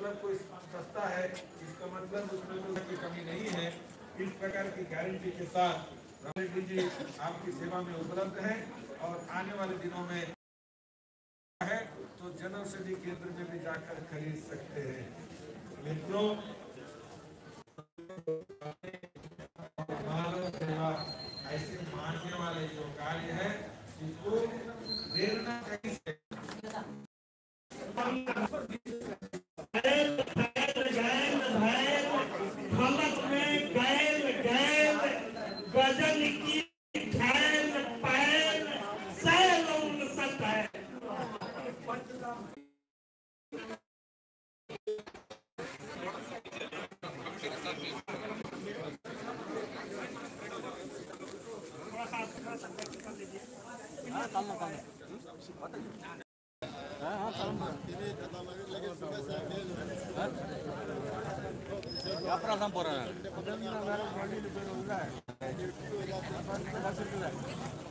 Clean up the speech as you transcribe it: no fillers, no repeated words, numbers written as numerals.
मतलब कोई सस्ता है, इसका मतलब उसमें की कमी नहीं है। इस प्रकार की गारंटी के साथ रेड्डी जी आपकी सेवा में उपलब्ध है और आने वाले दिनों में है तो जन औषधि केंद्र में भी जाकर खरीद सकते हैं। मित्रों, मानव सेवा ऐसे मानने वाले जो कार्य है इसको प्रेरणा कहीं से गजन की ठैल पैल सैलून सत है। Apa